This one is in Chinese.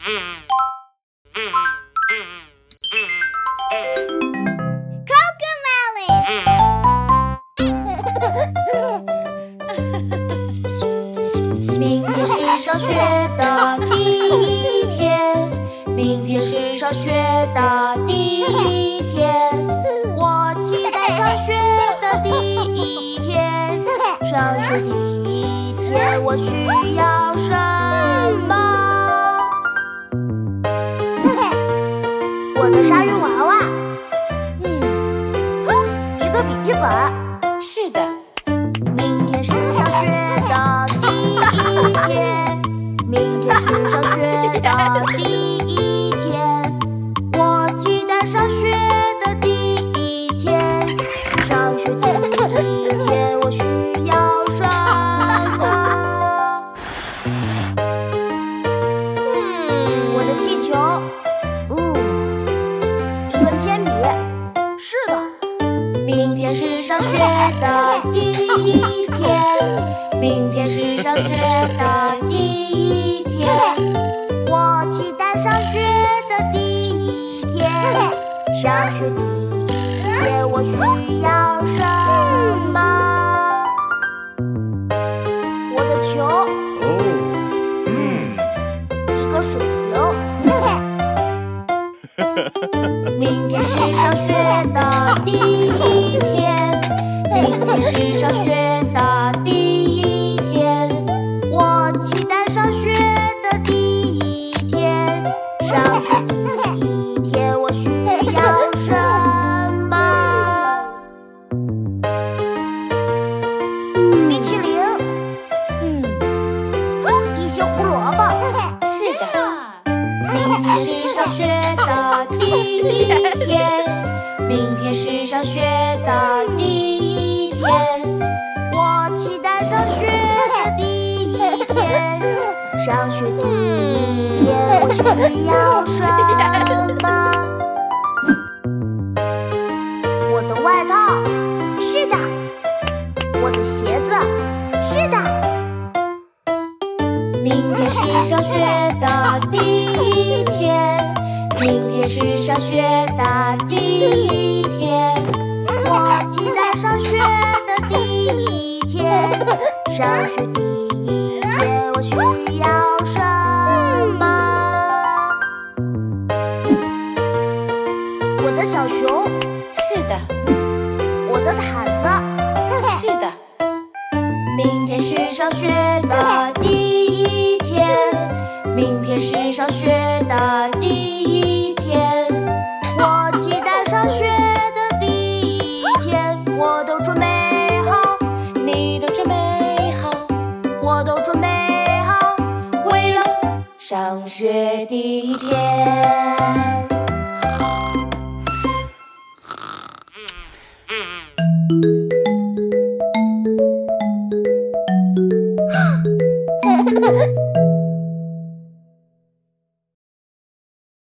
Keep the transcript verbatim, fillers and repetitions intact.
明天是上学的第一天，明天是上学的第一天，我期待上学的第一天。上学第一天，我需要什么？我的鲨鱼娃娃，嗯，一个笔记本， 是的。 明天是上学的第一天，明天是上学的第一天，我期待上学的第一天。上学第一天，我需要什么？嗯，我的气球，嗯，一根铅笔，是的。明天是上学的第一天，明天是上学的第一天，我期待上学的第一天。上学第一天，我需要什么？我的球， 哦，嗯， 一个水瓶。明天是上学的第一天，明天是上学的第一天，我期待上学的第一天。上学第一天，我需要什么？冰淇淋， 嗯， 一些胡萝卜。 是的。 明天是上学的第一天，明天是上学的第一天，我期待上学的第一天。上学第一天，我需要什么？我的外套，是的。我的鞋子，是的。明天是上学的第一天，明天是上学的第一天，我期待上学的第一天。上学第一天，我需要什么？我的小熊， 是的。 我的毯子， 是的。 明天是上学的第一天，明天是上学的第一天，我期待上学的第一天。我都准备好， 你都准备好， 我都准备好， 为了上学第一天。